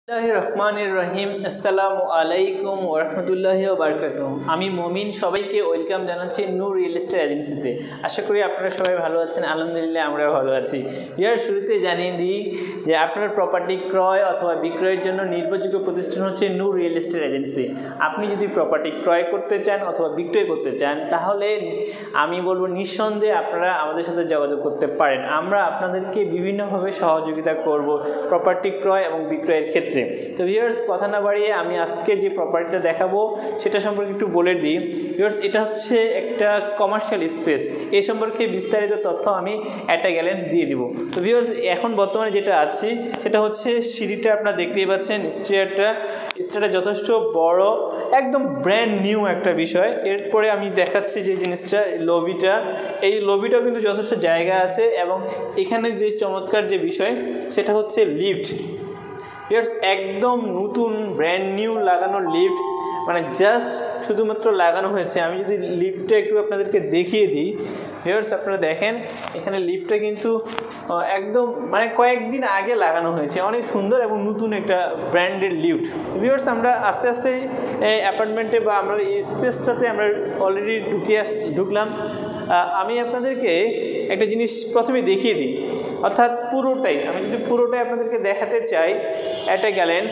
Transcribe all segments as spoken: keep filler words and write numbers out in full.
রহিম আসসালামু আলাইকুম ওয়া রাহমাতুল্লাহি ওয়া বারাকাতুহু। আমি মমিন, সবাইকে ওয়েলকাম জানাচ্ছি নূর রিয়েল এস্টেট এজেন্সিতে। আশা করি আপনারা সবাই ভালো আছেন। আলহামদুলিল্লাহ আমরাও ভালো আছি। ইয়ার শুরুতে জানিয়ে দিই যে আপনার প্রপার্টি ক্রয় অথবা বিক্রয়ের জন্য নির্ভরযোগ্য প্রতিষ্ঠান হচ্ছে নূর রিয়েল এস্টেট এজেন্সি। আপনি যদি প্রপার্টি ক্রয় করতে চান অথবা বিক্রয় করতে চান তাহলে আমি বলবো নিঃসন্দেহে আপনারা আমাদের সাথে যোগাযোগ করতে পারেন। আমরা আপনাদেরকে বিভিন্নভাবে সহযোগিতা করব প্রপার্টি ক্রয় এবং বিক্রয়ের ক্ষেত্রে। তো ভিউয়ার্স, কথা না বাড়িয়ে আমি আজকে যে প্রপার্টিটা দেখাবো সেটা সম্পর্কে একটু বলে দিই। ভিউয়ার্স, এটা হচ্ছে একটা কমার্শিয়াল স্পেস। এই সম্পর্কে বিস্তারিত তথ্য আমি একটা গ্যালেন্স দিয়ে দিব। তো ভিউয়ার্স, এখন বর্তমানে যেটা আছি সেটা হচ্ছে সিঁড়িটা আপনারা দেখতেই পাচ্ছেন। স্ট্রিয়ারটা স্ট্রিয়ারটা যথেষ্ট বড়, একদম ব্র্যান্ড নিউ একটা বিষয়। এরপরে আমি দেখাচ্ছি যে জিনিসটা লবিটা, এই লবিটাও কিন্তু যথেষ্ট জায়গা আছে এবং এখানে যে চমৎকার যে বিষয় সেটা হচ্ছে লিফট। ভিউয়ার্স, একদম নতুন ব্র্যান্ড নিউ লাগানো লিফট, মানে জাস্ট শুধুমাত্র লাগানো হয়েছে। আমি যদি লিফটটা একটু আপনাদেরকে দেখিয়ে দিই, ভিউয়ার্স আপনারা দেখেন এখানে লিফটটা কিন্তু একদম মানে কয়েকদিন আগে লাগানো হয়েছে, অনেক সুন্দর এবং নতুন একটা ব্র্যান্ডেড লিফট। ভিউয়ার্স, আমরা আস্তে আস্তে এই অ্যাপার্টমেন্টে বা আমরা এই স্পেসটাতে আমরা অলরেডি ঢুকিয়ে ঢুকলাম। আমি আপনাদেরকে একটা জিনিস প্রথমে দেখিয়ে দিই, অর্থাৎ পুরোটাই আমি যদি পুরোটাই আপনাদেরকে দেখাতে চাই একটা গ্যালেন্স।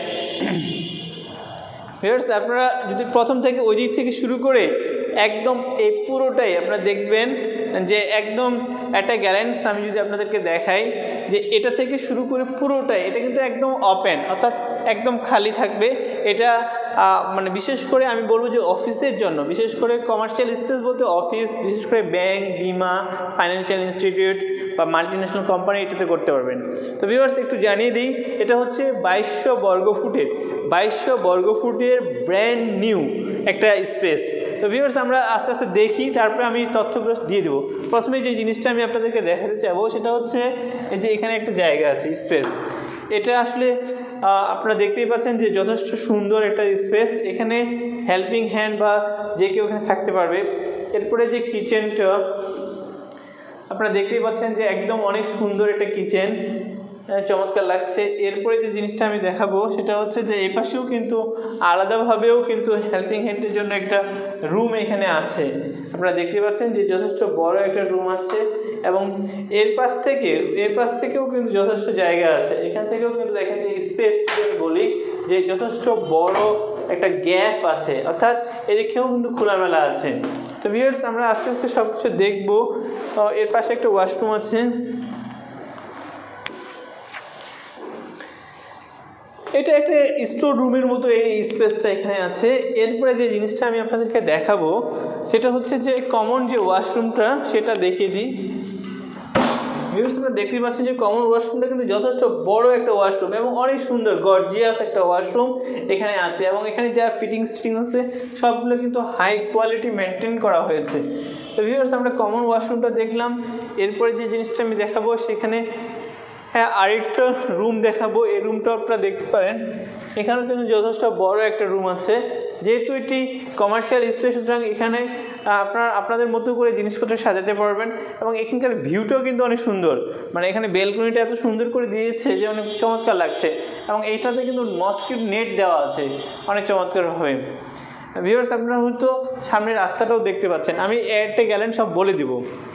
ভিউয়ার্স, আপনারা যদি প্রথম থেকে ওই দিক থেকে শুরু করে একদম এই পুরোটাই আপনারা দেখবেন যে একদম একটা গ্যালেন্স আমি যদি আপনাদেরকে দেখাই যে এটা থেকে শুরু করে পুরোটাই এটা কিন্তু একদম ওপেন, অর্থাৎ একদম খালি থাকবে। এটা মানে বিশেষ করে আমি বলবো যে অফিসের জন্য, বিশেষ করে কমার্শিয়াল স্পেস বলতে অফিস, বিশেষ করে ব্যাংক, বিমা, ফাইন্যান্সিয়াল ইনস্টিটিউট বা মাল্টিন্যাশনাল কোম্পানি এটাতে করতে পারবেন। তো ভিউয়ার্স, একটু জানিয়ে দিই এটা হচ্ছে বাইশশো বর্গ ফুটের বাইশশো বর্গ ফুটের ব্র্যান্ড নিউ একটা স্পেস। তো ভিউয়ার্স, আমরা আস্তে আস্তে দেখি, তারপরে আমি তথ্যগুলো দিয়ে দেবো। প্রথমে যে জিনিসটা আমি আপনাদেরকে দেখাতে চাইবো সেটা হচ্ছে এই যে এখানে একটা জায়গা আছে স্পেস। এটা আসলে আপনারা দেখতেই পাচ্ছেন যে যথেষ্ট সুন্দর একটা স্পেস। এখানে হেল্পিং হ্যান্ড বা যে কেউ এখানে থাকতে পারবে। এরপরে যে কিচেনটা আপনারা দেখতেই পাচ্ছেন যে একদম অনেক সুন্দর একটা কিচেন, চমৎকার লাগছে। এরপরে যে জিনিসটা আমি দেখাবো সেটা হচ্ছে যে এই পাশেও কিন্তু আলাদাভাবেও কিন্তু হেল্পিং হ্যান্ডের জন্য একটা রুম এখানে আছে। আপনারা দেখতে পাচ্ছেন যে যথেষ্ট বড় একটা রুম আছে এবং এর পাশ থেকে এর পাশ থেকেও কিন্তু যথেষ্ট জায়গা আছে। এখান থেকেও কিন্তু দেখেন যে স্পেস বলি যে যথেষ্ট বড় একটা গ্যাপ আছে, অর্থাৎ এদিকেও কিন্তু খোলামেলা আছে। তো ভিউয়ার্স, আমরা আস্তে আস্তে সব কিছু দেখবো। এর পাশে একটা ওয়াশরুম আছে। এটা একটা স্টোর রুমের মতো এই স্পেসটা এখানে আছে। এরপরে যে জিনিসটা আমি আপনাদেরকে দেখাবো সেটা হচ্ছে যে কমন যে ওয়াশরুমটা সেটা দেখিয়ে দিই। ভিউয়ার্স, আপনারা দেখতেই পাচ্ছেন যে কমন ওয়াশরুমটা কিন্তু যথেষ্ট বড় একটা ওয়াশরুম এবং অনেক সুন্দর গর্জিয়াস একটা ওয়াশরুম এখানে আছে এবং এখানে যা ফিটিংস ফিটিংস আছে সবগুলো কিন্তু হাই কোয়ালিটি মেনটেন করা হয়েছে। তো ভিউয়ার্স, আমরা কমন ওয়াশরুমটা দেখলাম। এরপরে যে জিনিসটা আমি দেখাবো সেখানে হ্যাঁ আরেকটা রুম দেখাবো। এই রুমটা আপনারা দেখতে পারেন, এখানেও কিন্তু যথেষ্ট বড় একটা রুম আছে। যেহেতু এটি কমার্শিয়াল স্পেস, সুতরাং এখানে আপনার আপনাদের মতো করে জিনিসপত্র সাজাতে পারবেন এবং এখানকার ভিউটাও কিন্তু অনেক সুন্দর। মানে এখানে বেলকনিটা এত সুন্দর করে দিয়েছে যে অনেক চমৎকার লাগছে এবং এইটাতে কিন্তু মসকিটো নেট দেওয়া আছে অনেক চমৎকারভাবে। ভিউয়ার্স, আপনারা হয়তো সামনের রাস্তাটাও দেখতে পাচ্ছেন। আমি একটা গ্যালেন সব বলে দিব।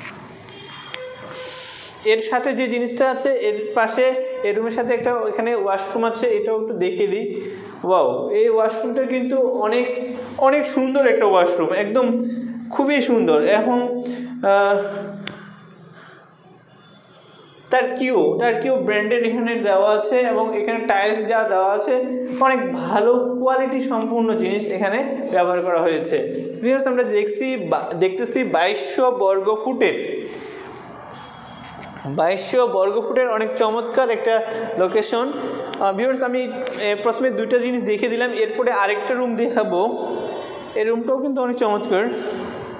এর সাথে যে জিনিসটা আছে এর পাশে এই রুমের সাথে একটা এখানে ওয়াশরুম আছে, এটাও একটু দেখিয়ে দিই। ওয়াও, এই ওয়াশরুমটা কিন্তু অনেক অনেক সুন্দর একটা ওয়াশরুম, একদম খুবই সুন্দর। এবং তার কিউ তার কিউ ব্র্যান্ডেড এখানে দেওয়া আছে এবং এখানে টাইলস যা দেওয়া আছে অনেক ভালো কোয়ালিটি সম্পূর্ণ জিনিস এখানে ব্যবহার করা হয়েছে। ভিউয়ার্স, আমরা দেখছি দেখতেছি বাইশশো বর্গ ফুটের বাইশশো বর্গ ফুটের অনেক চমৎকার একটা লোকেশন। ভিউয়ার্স, আমি প্রথমে দুইটা জিনিস দেখে দিলাম, এরপরে আরেকটা রুম দেখাবো। এই রুমটাও কিন্তু অনেক চমৎকার।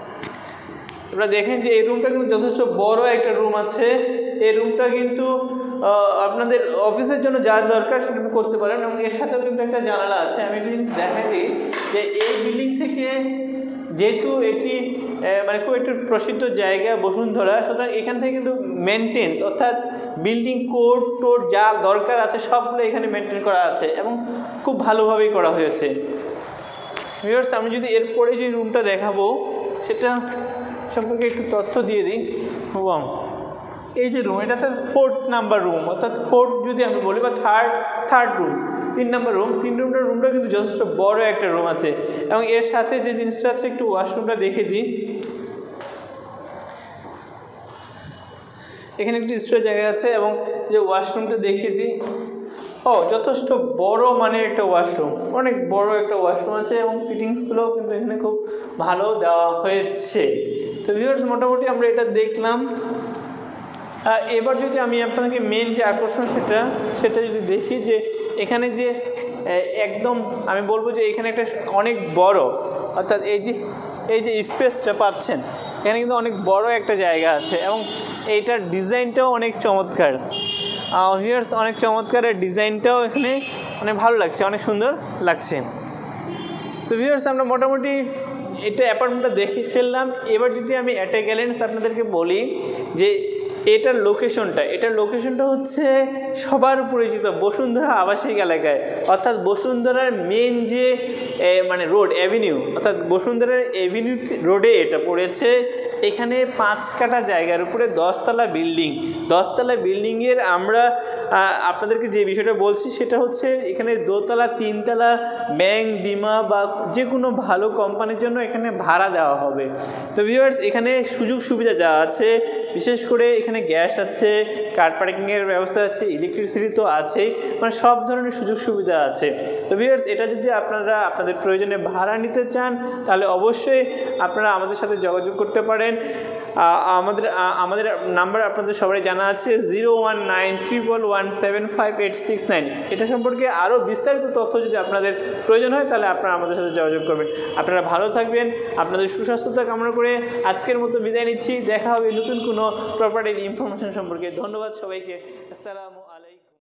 আপনারা দেখেন যে এই রুমটা কিন্তু যথেষ্ট বড় একটা রুম আছে। এই রুমটা কিন্তু আপনাদের অফিসের জন্য যা দরকার সেটা করতে পারেন। এবং এর সাথেও কিন্তু একটা জানালা আছে। আমি একটা জিনিস দেখাই দিই যে এই বিল্ডিং থেকে যেহেতু এটি মানে খুব একটু প্রসিদ্ধ জায়গা বসুন্ধরা, সুতরাং এখান থেকে কিন্তু মেনটেন্স অর্থাৎ বিল্ডিং কোড টোড যা দরকার আছে সবগুলো এখানে মেনটেন করা আছে এবং খুব ভালোভাবেই করা হয়েছে। ভিউয়ার্স, আমি যদি এরপরে যে রুমটা দেখাবো সেটা সম্পর্কে একটু তথ্য দিয়ে দিই। এবং এই যে রুম, এটা হচ্ছে ফোর্থ নাম্বার রুম, অর্থাৎ ফোর্থ যদি আমি বলি বা থার্ড থার্ড রুম তিন নাম্বার রুম। তিন রুমটার রুমটা কিন্তু যথেষ্ট বড় একটা রুম আছে। এবং এর সাথে যে জিনিসটা আছে একটু ওয়াশরুমটা দেখে দিই। এখানে একটু স্টোরেজ জায়গা আছে এবং যে ওয়াশরুমটা দেখিয়ে দিই, ও যথেষ্ট বড় মানের একটা ওয়াশরুম, অনেক বড় একটা ওয়াশরুম আছে এবং ফিটিংসগুলোও কিন্তু এখানে খুব ভালো দেওয়া হয়েছে। তো ভিউয়ার্স, মোটামুটি আমরা এটা দেখলাম। এবার যদি আমি আপনাদেরকে মেন যে আকর্ষণ সেটা সেটা যদি দেখি যে এখানে যে একদম আমি বলবো যে এখানে একটা অনেক বড়, অর্থাৎ এই যে এই যে স্পেসটা পাচ্ছেন এখানে কিন্তু অনেক বড় একটা জায়গা আছে এবং এইটার ডিজাইনটাও অনেক চমৎকার। ভিউয়ার্স, অনেক চমৎকার, ডিজাইনটাও এখানে অনেক ভালো লাগছে, অনেক সুন্দর লাগছে। তো ভিউয়ার্স, আমরা মোটামুটি এটা অ্যাপার্টমেন্টটা দেখে ফেললাম। এবার যদি আমি অ্যাট এ গ্ল্যান্স আপনাদেরকে বলি যে এটার লোকেশনটা এটার লোকেশনটা হচ্ছে সবার পরিচিত বসুন্ধরা আবাসিক এলাকায়, অর্থাৎ বসুন্ধরার মেন যে মানে রোড অ্যাভিনিউ, অর্থাৎ বসুন্ধরার অ্যাভিনিউ রোডে এটা পড়েছে। এখানে পাঁচ কাটা জায়গার উপরে দশতলা বিল্ডিং, দশতলা বিল্ডিংয়ের আমরা আপনাদেরকে যে বিষয়টা বলছি সেটা হচ্ছে এখানে দোতলা তিনতলা ব্যাংক বিমা বা যে কোনো ভালো কোম্পানির জন্য এখানে ভাড়া দেওয়া হবে। তো ভিউয়ার্স, এখানে সুযোগ সুবিধা যা আছে, বিশেষ করে এখানে গ্যাস আছে, কার পার্কিংয়ের ব্যবস্থা আছে, ইলেকট্রিসিটি তো আছেই, মানে সব ধরনের সুযোগ সুবিধা আছে। তো ভিউয়ার্স, এটা যদি আপনারা আপনাদের প্রয়োজনে ভাড়া নিতে চান তাহলে অবশ্যই আপনারা আমাদের সাথে যোগাযোগ করতে পারেন। আমাদের আমাদের নাম্বার আপনাদের সবাই জানা আছে, zero one nine triple one seven five eight six nine. এটা সম্পর্কে আরও বিস্তারিত তথ্য যদি আপনাদের প্রয়োজন হয় তাহলে আপনারা আমাদের সাথে যোগাযোগ করবেন। আপনারা ভালো থাকবেন, আপনাদের সুস্বাস্থ্যতা কামনা করে আজকের মতো বিদায় নিচ্ছি। দেখা হবে নতুন কোনো প্রপার্টির ইনফরমেশন সম্পর্কে। ধন্যবাদ সবাইকে। আসসালামু আলাইকুম।